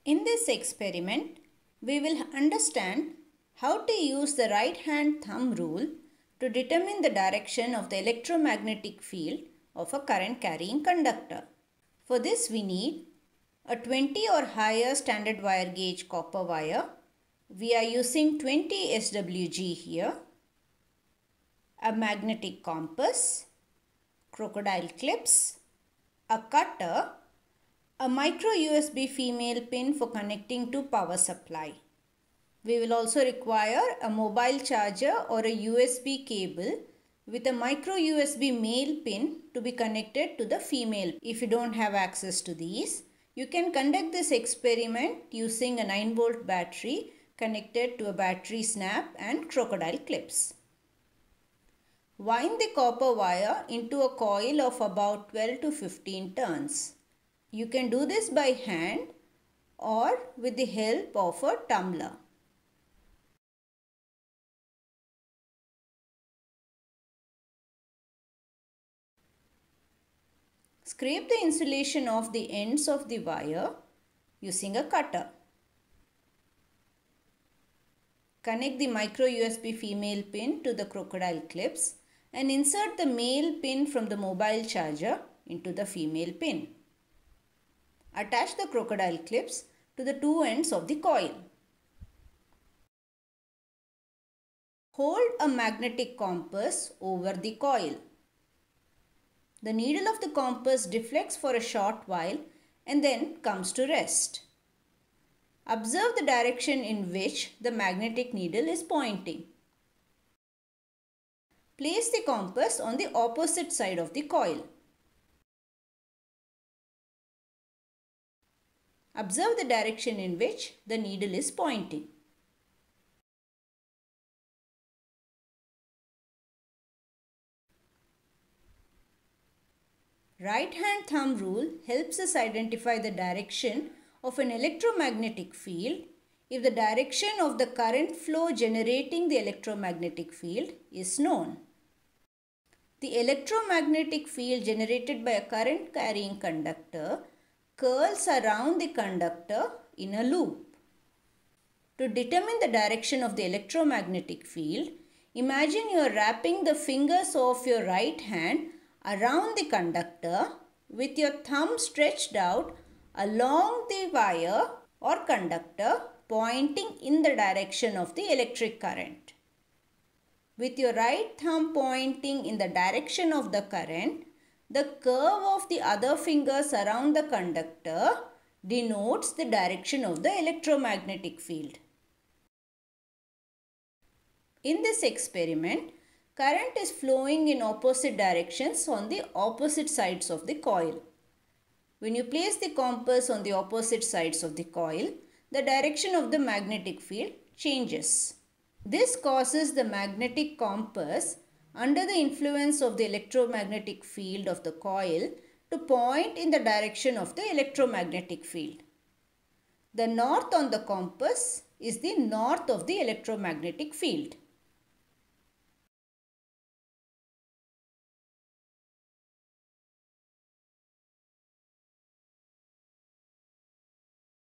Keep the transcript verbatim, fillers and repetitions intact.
In this experiment, we will understand how to use the right hand thumb rule to determine the direction of the electromagnetic field of a current carrying conductor. For this we need a twenty or higher standard wire gauge copper wire. We are using twenty S W G here, a magnetic compass, crocodile clips, a cutter, a micro U S B female pin for connecting to power supply. We will also require a mobile charger or a U S B cable with a micro U S B male pin to be connected to the female. If you don't have access to these, you can conduct this experiment using a nine volt battery connected to a battery snap and crocodile clips. Wind the copper wire into a coil of about twelve to fifteen turns. You can do this by hand or with the help of a tumbler. Scrape the insulation off the ends of the wire using a cutter. Connect the micro U S B female pin to the crocodile clips and insert the male pin from the mobile charger into the female pin. Attach the crocodile clips to the two ends of the coil. Hold a magnetic compass over the coil. The needle of the compass deflects for a short while and then comes to rest. Observe the direction in which the magnetic needle is pointing. Place the compass on the opposite side of the coil. Observe the direction in which the needle is pointing. Right hand thumb rule helps us identify the direction of an electromagnetic field if the direction of the current flow generating the electromagnetic field is known. The electromagnetic field generated by a current carrying conductor curls around the conductor in a loop. To determine the direction of the electromagnetic field, imagine you are wrapping the fingers of your right hand around the conductor with your thumb stretched out along the wire or conductor pointing in the direction of the electric current. With your right thumb pointing in the direction of the current, the curve of the other fingers around the conductor denotes the direction of the electromagnetic field. In this experiment, current is flowing in opposite directions on the opposite sides of the coil. When you place the compass on the opposite sides of the coil, the direction of the magnetic field changes. This causes the magnetic compass under the influence of the electromagnetic field of the coil to point in the direction of the electromagnetic field. The north on the compass is the north of the electromagnetic field.